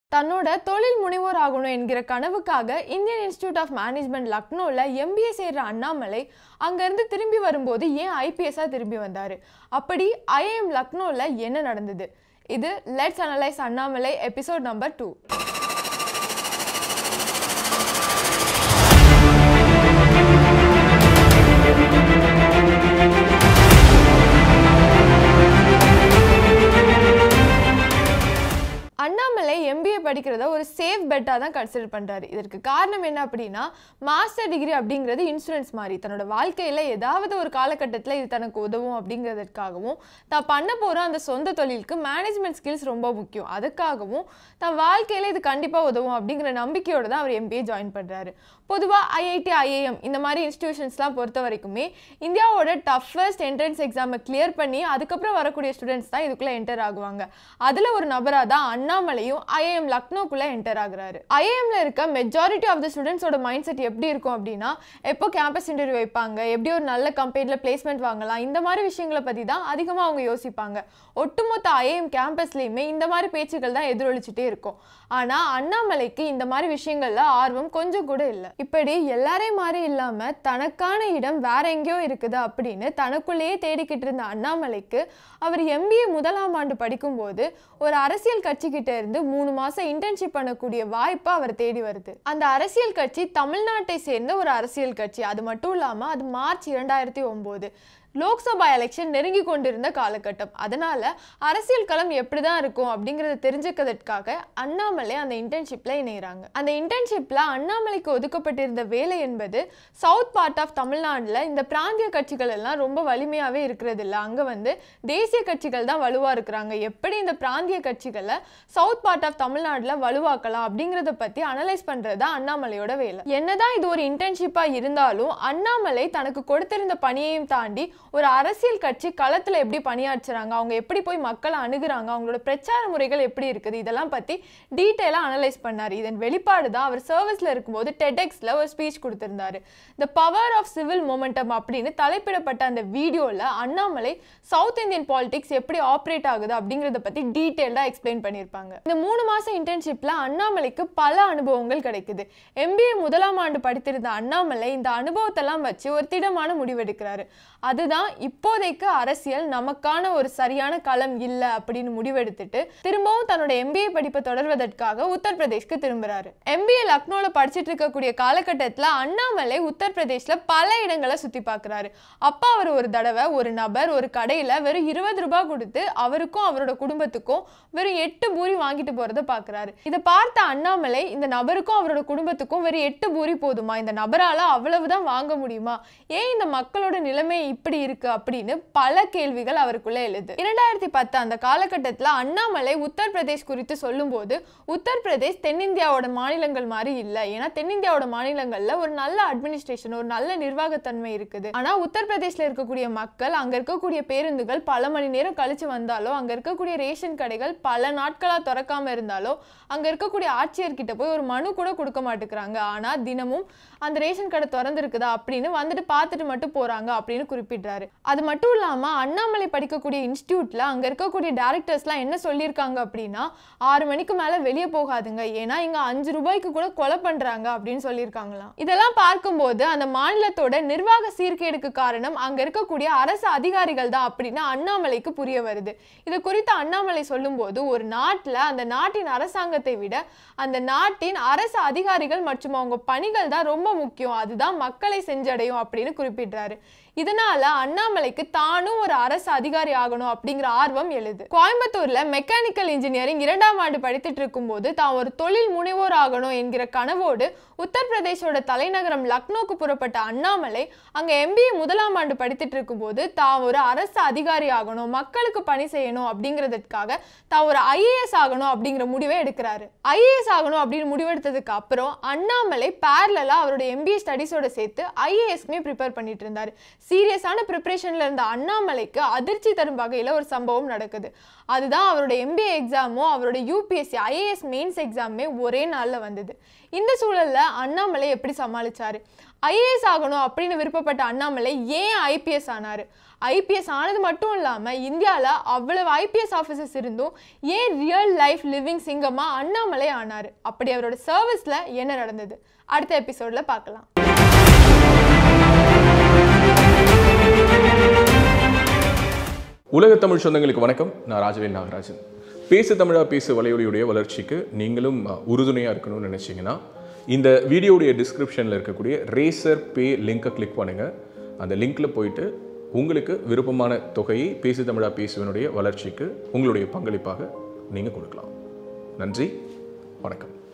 தன்னோட தொழில் முனைவோர் ஆகணும் என்கிற கனவுக்காக இந்தியன் இன்ஸ்டிடியூட் ஆஃப் மேனேஜ்மெண்ட் லக்னோவில் எம்பிஏ சேர்ற அண்ணாமலை அங்கேருந்து திரும்பி வரும்போது ஏன் ஐபிஎஸ்ஸாக திரும்பி வந்தார்? அப்படி ஐஐஎம் லக்னோவில் என்ன நடந்தது? இது let's analyse Annamalai episode number 2. Annamalai MBA படிக்கிறத ஒரு சேஃப் பெட்டாக தான் கன்சிடர் பண்ணுறாரு. இதற்கு காரணம் என்ன அப்படின்னா, மாஸ்டர் டிகிரி அப்படிங்கிறது இன்சூரன்ஸ் மாதிரி. தன்னோட வாழ்க்கையில் ஏதாவது ஒரு காலகட்டத்தில் இது தனக்கு உதவும் அப்படிங்கிறதுக்காகவும், தான் பண்ண போகிற அந்த சொந்த தொழிலுக்கு மேனேஜ்மெண்ட் ஸ்கில்ஸ் ரொம்ப முக்கியம், அதுக்காகவும் தன் வாழ்க்கையில் இது கண்டிப்பாக உதவும் அப்படிங்கிற நம்பிக்கையோடு தான் அவர் எம்பிஏ ஜாயின் பண்ணுறாரு. பொதுவாக ஐஐடி, ஐஏஎம் இந்த மாதிரி இன்ஸ்டிடியூஷன்ஸ்லாம் பொறுத்த வரைக்குமே இந்தியாவோட டஃபஸ்ட் என்ட்ரன்ஸ் எக்ஸாமை கிளியர் பண்ணி அதுக்கப்புறம் வரக்கூடிய ஸ்டூடெண்ட்ஸ் தான் இதுக்குள்ளே என்டர் ஆகுவாங்க. அதில் ஒரு நபராக தான் அண்ணாமலையும் ஐஐஎம் லக்னோக்குள்ள என்டர் ஆகுறாரு. ஐஐஎம்ல இருக்க மெஜாரிட்டி ஆஃப் த ஸ்டூடெண்ட்ஸோட மைண்ட் செட் எப்படி இருக்கும் அப்படின்னா, எப்போ கேம்பஸ் இன்டர்வியூ வைப்பாங்க, எப்படி ஒரு நல்ல கம்பெனியில் பிளேஸ்மெண்ட் வாங்கலாம், இந்த மாதிரி விஷயங்களை பற்றி தான் அதிகமாக அவங்க யோசிப்பாங்க. ஒட்டுமொத்த ஐஐஎம் கேம்பஸ்லேயுமே இந்த மாதிரி பேச்சுக்கள் தான் எதிரொலிச்சுட்டே இருக்கும். ஆனால் அண்ணாமலைக்கு இந்த மாதிரி விஷயங்கள்ல ஆர்வம் கொஞ்சம் கூட இல்லை. இப்படி எல்லாரையும் மாதிரி இல்லாமல் தனக்கான இடம் வேற எங்கேயோ இருக்குது அப்படின்னு தனக்குள்ளேயே தேடிக்கிட்டு இருந்த அண்ணாமலைக்கு அவர் எம்பிஏ முதலாம் ஆண்டு படிக்கும்போது ஒரு அரசியல் கட்சிக்கிட்ட இருந்து 3 மாசம் இன்டர்ன்ஷிப் பண்ணக்கூடிய வாய்ப்பு அவர் தேடி வருது. அந்த அரசியல் கட்சி தமிழ்நாட்டை சேர்ந்த ஒரு அரசியல் கட்சி. அது மட்டும் இல்லாமல் அது மார்ச் 2009 லோக்சபா எலெக்ஷன் நெருங்கி கொண்டிருந்த காலகட்டம். அதனால அரசியல் களம் எப்படிதான் இருக்கும் அப்படிங்கறத தெரிஞ்சுக்கிறதுக்காக அண்ணாமலை அந்த இன்டர்ன்ஷிப்ல இணைகிறாங்க. அந்த இன்டர்ன்ஷிப்ல அண்ணாமலைக்கு ஒதுக்கப்பட்டிருந்த வேலை என்பது சவுத் பார்ட் ஆஃப் தமிழ்நாடுல இந்த பிராந்திய கட்சிகள் எல்லாம் ரொம்ப வலிமையாவே இருக்கிறது இல்லை. அங்க தேசிய கட்சிகள் தான் வலுவா இருக்கிறாங்க. எப்படி இந்த பிராந்திய கட்சிகளை சவுத் பார்ட் ஆஃப் தமிழ்நாடுல வலுவாக்கலாம் அப்படிங்கறத பத்தி அனலைஸ் பண்றது அண்ணாமலையோட வேலை. என்னதான் இது ஒரு இன்டர்ன்ஷிப்பா இருந்தாலும் அண்ணாமலை தனக்கு கொடுத்திருந்த பணியையும் தாண்டி ஒரு அரசியல் கட்சி களத்துல எப்படி பணியாற்றுறாங்க, அவங்க எப்படி போய் மக்களை அணுகுறாங்க, அவங்களோட பிரச்சார முறைகள் எப்படி இருக்குது, இதெல்லாம் பத்தி டீட்டெயிலா அனலைஸ் பண்ணாரு. இதன் வெளிப்பாடு தான் அவர் சர்வீஸ்ல இருக்கும்போது டெட்எக்ஸ்ல ஒரு ஸ்பீச் கொடுத்திருந்தாரு. The power of civil momentum அப்படின்னு தலைப்பிடப்பட்ட அந்த வீடியோல அண்ணாமலை சவுத் இந்தியன் பாலிடிக்ஸ் எப்படி ஆப்ரேட் ஆகுது அப்படிங்கறத பத்தி டீட்டெயிலா எக்ஸ்பிளைன் பண்ணியிருப்பாங்க. இந்த 3 மாசம் இன்டர்ன்ஷிப்ல அண்ணாமலைக்கு பல அனுபவங்கள் கிடைக்குது. எம்பிஏ முதலாம் ஆண்டு படித்திருந்த அண்ணாமலை இந்த அனுபவத்தெல்லாம் வச்சு ஒரு திடமான முடிவெடுக்கிறாரு. அதுதான் இப்போதைக்கு அரசியல் நமக்கான ஒரு சரியான களம் இல்லை அப்படின்னு முடிவெடுத்துட்டு திரும்பவும் தன்னோட எம்பிஏ படிப்பை தொடர்வதற்காக உத்தரப்பிரதேஷ்க்கு திரும்புறாரு. எம்பிஏ லக்னோல படிச்சுட்டு இருக்கக்கூடிய காலகட்டத்தில் அண்ணாமலை உத்தரப்பிரதேஷ்ல பல இடங்களை சுத்தி பார்க்கிறாரு. அப்ப அவர் ஒரு தடவை ஒரு நபர் ஒரு கடையில வெறும் 20 ரூபாய் கொடுத்து அவருக்கும் அவரோட குடும்பத்துக்கும் வெறும் 8 பூரி வாங்கிட்டு போறதை பார்க்கிறாரு. இதை பார்த்த அண்ணாமலை இந்த நபருக்கும் அவரோட குடும்பத்துக்கும் வெறும் 8 பூரி போதுமா, இந்த நபரால அவ்வளவுதான் வாங்க முடியுமா, ஏன் இந்த மக்களோட நிலைமை இப்படி இருக்கு அப்படின்னு பல கேள்விகள் அவருக்குள்ள எழுது. 2010 அந்த காலகட்டத்தில் அண்ணாமலை உத்தரப்பிரதேஷ் குறித்து சொல்லும் போது உத்தரப்பிரதேஷ் தென்னிந்தியாவோட மாநிலங்கள் மாதிரி இல்லை. ஏன்னா தென்னிந்தியாவோட மாநிலங்கள்ல ஒரு நல்ல அட்மினிஸ்ட்ரேஷன், ஒரு நல்ல நிர்வாகத்தன்மை இருக்குது. ஆனா உத்தரப்பிரதேஷ்ல இருக்கக்கூடிய மக்கள், அங்க இருக்கக்கூடிய பேருந்துகள் பல மணி நேரம் கழிச்சு வந்தாலோ, அங்க இருக்கக்கூடிய ரேஷன் கடைகள் பல நாட்களா திறக்காம இருந்தாலோ, அங்க இருக்கக்கூடிய ஆட்சியர்கிட்ட போய் ஒரு மனு கூட கொடுக்க மாட்டேங்கிறாங்க. ஆனா தினமும் அந்த ரேஷன் கடை திறந்து இருக்குதா அப்படின்னு வந்துட்டு பார்த்துட்டு மட்டும் போறாங்க அப்படின்னு குறிப்பிட்டாரு. அது மட்டும் இல்லாம அண்ணாமலை படிக்கக்கூடிய இன்ஸ்டிடியூட்ல அங்க இருக்கக்கூடிய டைரக்டர்ஸ்லாம் என்ன சொல்லியிருக்காங்க அப்படின்னா, 6 மணிக்கு மேல வெளியே போகாதுங்க, ஏன்னா இங்க 5 ரூபாய்க்கு கூட கொலை பண்றாங்க அப்படின்னு சொல்லியிருக்காங்களாம். இதெல்லாம் பார்க்கும்போது அந்த மாநிலத்தோட நிர்வாக சீர்கேடுக்கு காரணம் அங்க இருக்கக்கூடிய அரசு அதிகாரிகள் தான் அப்படின்னு அண்ணாமலைக்கு புரிய வருது. இது குறித்து அண்ணாமலை சொல்லும் போது, ஒரு நாட்டில் அந்த நாட்டின் அரசாங்கத்தை விட அந்த நாட்டின் அரசு அதிகாரிகள் மற்றும் அவங்க பணிகள் தான் ரொம்ப முக்கியம், அதுதான் மக்களை செஞ்சடையும் அப்படின்னு குறிப்பிட்டாரு. இதனால அண்ணாமலைக்கு தானும் ஒரு அரசு அதிகாரி ஆகணும் அப்படிங்கிற ஆர்வம் எழுது. கோயம்புத்தூர்ல மெக்கானிக்கல் இன்ஜினியரிங் 2ஆம் ஆண்டு படித்துட்டு இருக்கும் போது தான் ஒரு தொழில் முனைவோர் ஆகணும் என்கிற கனவோடு உத்தரப்பிரதேசோட தலைநகரம் லக்னோக்கு புறப்பட்ட அண்ணாமலை அங்க எம்பிஏ முதலாம் ஆண்டு படித்துட்டு இருக்கும் போது தான் ஒரு அரசு அதிகாரி ஆகணும், மக்களுக்கு பணி செய்யணும் அப்படிங்கிறதுக்காக தான் ஒரு ஐஏஎஸ் ஆகணும் அப்படிங்கிற முடிவை எடுக்கிறாரு. ஐஏஎஸ் ஆகணும் அப்படின்னு முடிவெடுத்ததுக்கு அப்புறம் அண்ணாமலை பேரலா அவரோட எம்பிஏ ஸ்டடிஸோட சேர்த்து ஐஏஎஸ்க்குமே ப்ரிப்பேர் பண்ணிட்டு இருந்தாரு. சீரியஸான ப்ரிப்பரேஷன்ல இருந்த அண்ணாமலைக்கு அதிர்ச்சி தரும் வகையில் ஒரு சம்பவம் நடக்குது. அதுதான் அவரோட எம்பிஏ எக்ஸாமும் அவரோட யூபிஎஸ்சி ஐஏஎஸ் மெயின்ஸ் எக்ஸாமுமே ஒரே நாளில் வந்தது. இந்த சூழல்ல அண்ணாமலை எப்படி சமாளிச்சாரு? ஐஏஎஸ் ஆகணும் அப்படின்னு விருப்பப்பட்ட அண்ணாமலை ஏன் ஐபிஎஸ் ஆனாரு? ஐபிஎஸ் ஆனது மட்டும் இல்லாமல் இந்தியாவில் அவ்வளவு ஐபிஎஸ் ஆஃபீஸர்ஸ் இருந்தும் ஏன் ரியல் லைஃப் லிவிங் சிங்கமா அண்ணாமலை ஆனாரு? அப்படி அவரோட சர்வீஸில் என்ன நடந்தது? அடுத்த எபிசோட்ல பார்க்கலாம். உலக தமிழ் சொந்தங்களுக்கு வணக்கம். நான் ராஜவேல் நாகராஜன். பேசு தமிழா பேசு வலையொலியுடைய வளர்ச்சிக்கு நீங்களும் உறுதுணையாக இருக்கணும்னு நினச்சிங்கன்னா இந்த வீடியோடைய டிஸ்கிரிப்ஷனில் இருக்கக்கூடிய ரேசர் பே லிங்கை கிளிக் பண்ணுங்கள். அந்த லிங்க்கில் போயிட்டு உங்களுக்கு விருப்பமான தொகையை பேசு தமிழா பேசுவனுடைய வளர்ச்சிக்கு உங்களுடைய பங்களிப்பாக நீங்கள் கொடுக்கலாம். நன்றி, வணக்கம்.